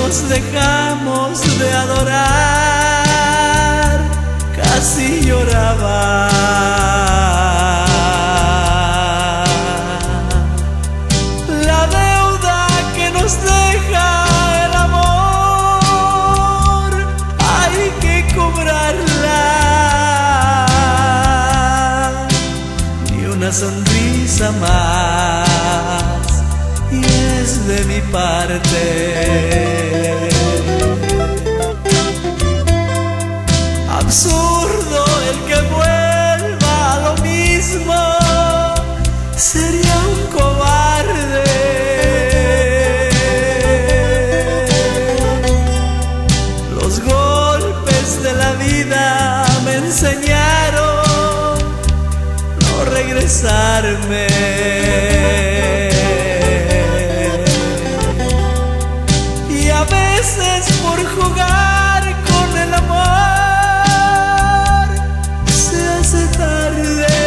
nos dejamos de adorar, casi lloraba. La deuda que nos deja el amor hay que cobrarla. Ni una sonrisa más, y es de mi parte. Absurdo el que vuelva a lo mismo, sería un cobarde. Los golpes de la vida me enseñaron no regresarme. Y a veces por jugar con el amor se hace tarde.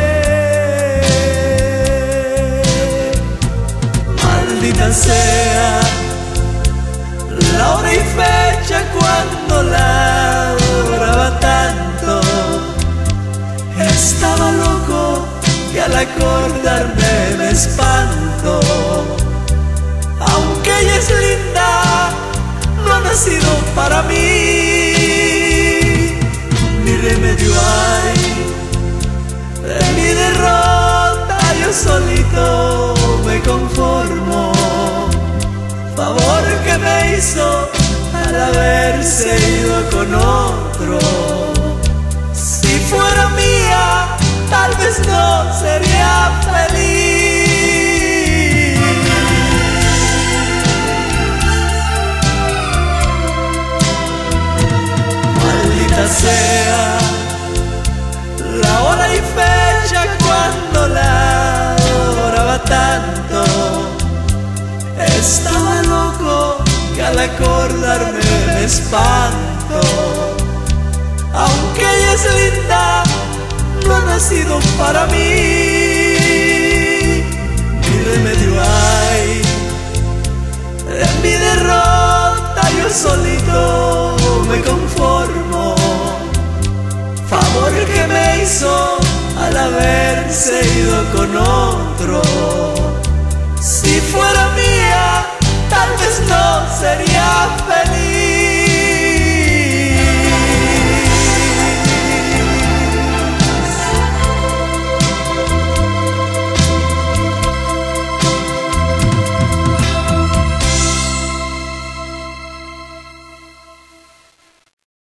Maldita sea la hora y fecha cuando la adoraba tanto. Estaba loco y al acordarme me espanto. Aunque ella es linda, no ha nacido para mí. Ni remedio hay, de mi derrota yo solito me conformo. Favor que me hizo al haberse ido con otro. Si fuera mía, tal vez no sería feliz. Maldita sea la hora y fecha cuando la adoraba tanto. Estaba loco y al acordarme me espanto. Aunque ella es linda, no ha nacido para mí. Ni remedio hay, en mi derrota yo solito me conformo. Favor que me hizo al haberse ido con otro. Si fuera mía, tal vez no sería feliz.